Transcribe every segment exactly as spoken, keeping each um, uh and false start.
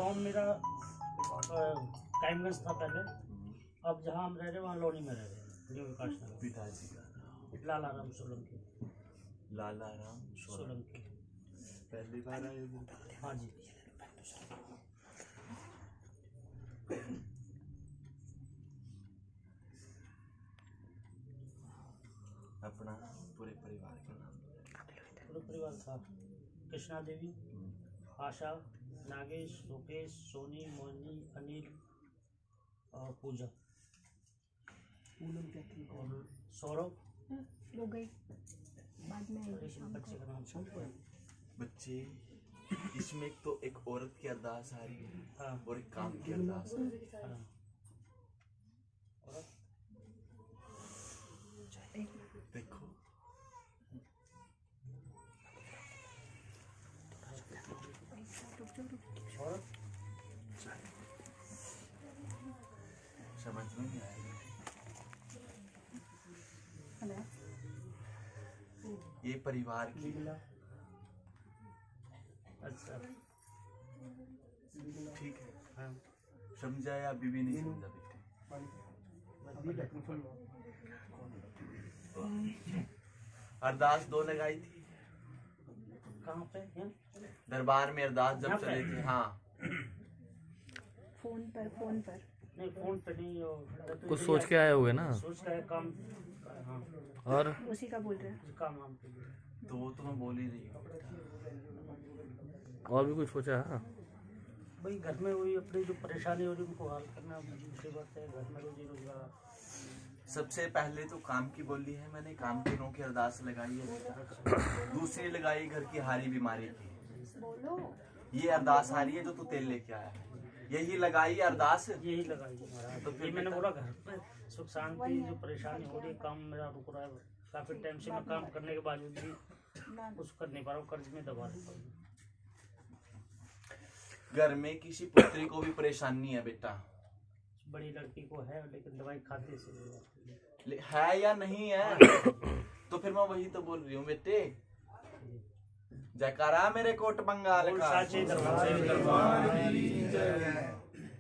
गांव मेरा कायमगंज था पहले, अब जहाँ हम रह रहे हैं वहाँ लोनी में रह रहे हैं, न्यू विकास नगर। पिताजी का नाम लालाराम सोलंकी। लालाराम सोलंकी। पहली बार आए हो? हाँ जी। अपना पूरे परिवार के नाम? पूरे परिवार था कृष्णा देवी, आशा, नागेश, लोकेश, सोनी, मोहिनी, अनिल और पूजा और सौरभ। हो गई बाद में बच्चे का नाम बच्चे इसमें एक तो एक औरत की अरदास आ रही है, हाँ, और एक काम की अरदास आ रही है। हाँ। देखो और समझ में नहीं आया। ये परिवार की अच्छा ठीक है, हाँ। समझा या अभी भी नहीं समझा बेटे? अरदास दो लगाई थी कहाँ पे हैं? दरबार में, अरदास जब चले थे। हाँ, फोन पर फोन पर नहीं, फोन पे नहीं। कुछ सोच के आए हुए ना, सोच का है काम। हाँ, और उसी का बोल रहे हैं। काम वाम के लिए। तो वो तो मैं बोल ही रही हूँ। और भी कुछ सोचा है? भाई घर में वही अपनी जो परेशानी हो रही है उनको हल करना, दूसरी बात है घर में रोजी रोजगार। सबसे पहले तो काम की बोली है मैंने, काम के नो की अरदास लगाई है। दूसरी लगाई घर की हारी बीमारी की। ये अरदास हारी है जो तू तेल लेके आया है, यही लगाई अरदास। यही लगाई महाराज। तो तो फिर मैंने बोला घर पे सुख शांति जो परेशानी हो रही है, काम मेरा रुक रहा है काफी टाइम से। मैं काम करने के बावजूद भी कुछ कर नहीं पा रहा हूँ, कर्ज में दबा रहा हूँ। घर में किसी पुत्री को भी परेशानी है बेटा? बड़ी लड़की को है लेकिन दवाई खाते से है या नहीं है? तो फिर मैं वही तो बोल रही हूँ बेटे। जयकारा मेरे कोट बंगाल का। साचे दरबार की जय।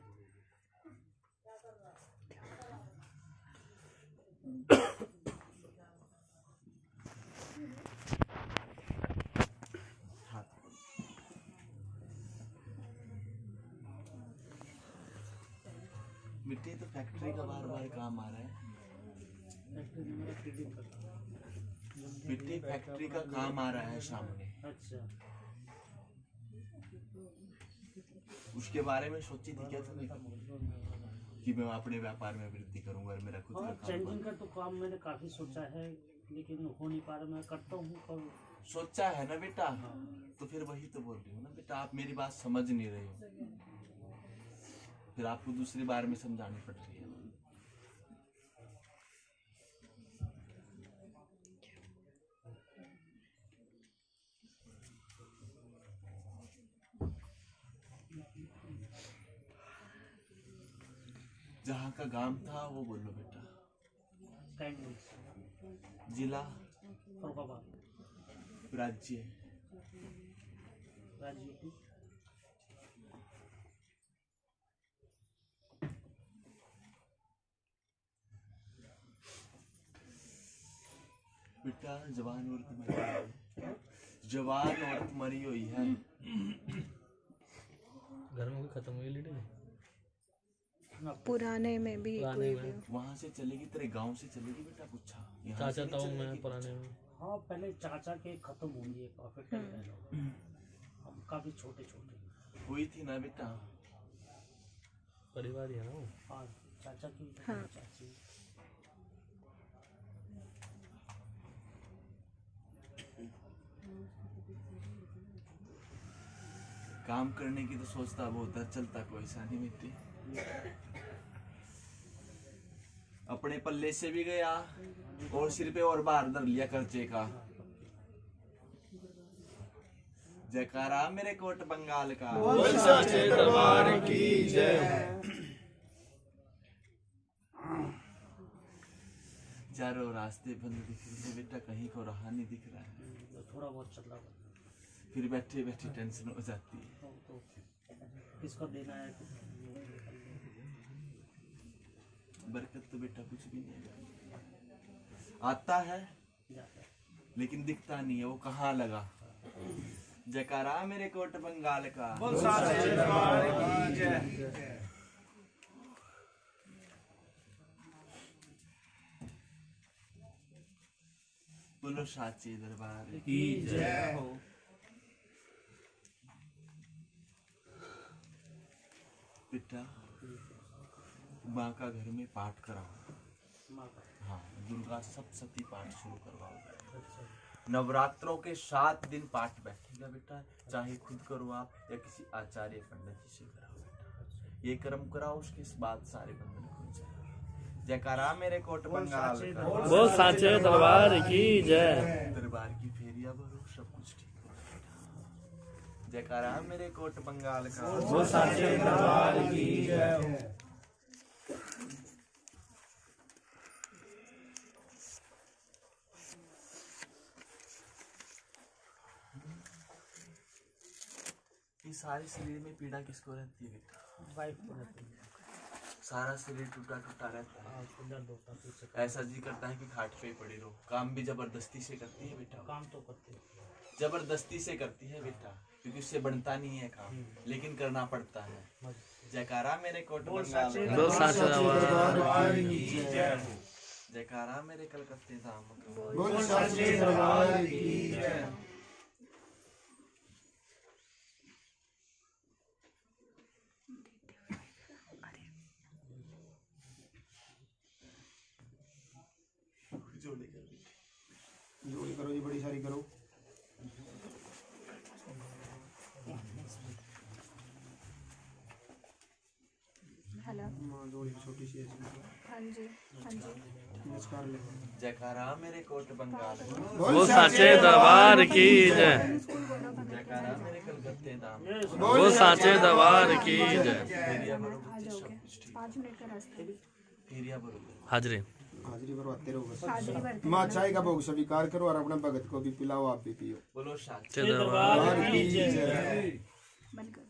मिट्टी तो फैक्ट्री का बार बार काम आ रहा है। मिट्टी फैक्ट्री का काम आ रहा है सामने। अच्छा, उसके बारे में सोची थी क्या तुमने कि मैं अपने व्यापार में वृद्धि करूंगा और मेरा खुद का काम? चेंजिंग का तो काम मैंने काफी सोचा है लेकिन हो नहीं पा रहा। मैं करता हूँ और सोचा है ना बेटा, तो फिर वही तो बोल रही हूँ ना बेटा, आप मेरी बात समझ नहीं रहे हो, फिर आपको दूसरी बार में समझानी पड़ रही है। जहाँ का गांव था वो बोलो बेटा। जिला राज्य राज्य बेटा जवान औरत मरी है, जवान औरत मरी हुई है। घर में खत्म हुई लेडी पुराने में भी पुराने में वहाँ से चलेगी, तेरे गांव से चलेगी बेटा पूछा? चाचा था मैं पुराने में। हाँ, पहले चाचा के खत्म होंगे काफी टाइम पहले, हम काफी छोटे छोटे हुई थी ना बेटा। परिवार ही है ना। हाँ, चाचा की हाँ। चाची। काम करने की तो सोचता बहुत है, चलता कोई सा नहीं मिट्टी। अपने पल्ले से भी गया और सिर पे और बाहर धर लिया कर्जे का। जयकारा मेरे कोट बंगाल का। साचे दरबार की जय। चारों रास्ते बंद दिख रहे हैं बेटा, कहीं को राह नहीं दिख रहा है। थोड़ा बहुत चल रहा है, फिर बैठे बैठे टेंशन हो जाती है। तो किसको देना है। बरकत तो बेटा कुछ भी नहीं है, आता है लेकिन दिखता नहीं है, वो कहाँ लगा। जयकारा मेरे कोट बंगाल का, बोलो साचे दरबार की जय। बोलो साचे दरबार की जय हो। बेटा माँ का घर में पाठ कराओ, हाँ दुर्गा सप्तशती पाठ शुरू करवाओ। नवरात्रों के सात दिन पाठ बैठेगा बेटा, चाहे खुद करो आप या किसी आचार्य पंडित जी से कराओ बेटा। ये कर्म कराओ, उसके बाद सारे बंधन खुल जाए। जयकारा मेरे कोट बंगाल का, वो साचे दरबार की जय। दरबार की फेरिया भरो, सब कुछ ठीक हो बेटा। जयकारा मेरे कोट बंगाल का, वो साचे दरबार की जय हो। ये सारे शरीर में पीड़ा किसको रहती है बेटा? वाइफ को रहती है, सारा शरीर टूटा टूटा रहता है, उसको दर्द होता है पीछे। ऐसा जी करता है कि खाट पे ही पड़ी रहो। काम भी जबरदस्ती से करती है बेटा, काम तो करते हैं, जबरदस्ती से करती है बेटा, क्योंकि उससे बनता नहीं है काम, लेकिन करना पड़ता है। जयकारा मेरे कोट बंगाल का, वो साचे दरबार की जय हो। जयकारा मेरे कलकत्ते धाम का, बोलो साचे दरबार की जय। जोड़े कर बेटे। जोड़ी करो जी, बड़ी सारी करो। हेलो। माँ जोड़ी छोटी सी ऐसी हाँ जी हाँ जी। नमस्कार ले। जयकारा मेरे कोट बंगाल का, वो साचे दरबार की जय। जयकारा मेरे कलकत्ते धाम, वो साचे दरबार की जय। फेरिया भरो आ बच्चे, जाओगे, सब कुछ ठीक। पाँच मिनट का रास्ता है। फेरिया भरो। हाजरी हाजिरी भरवाते रहो बस। हाजिरी भरते माँ चाय का भोग स्वीकार करो और अपने भगत को भी पिलाओ, आप भी पियो। बोलो साचे दरबार की जय। बंद कर।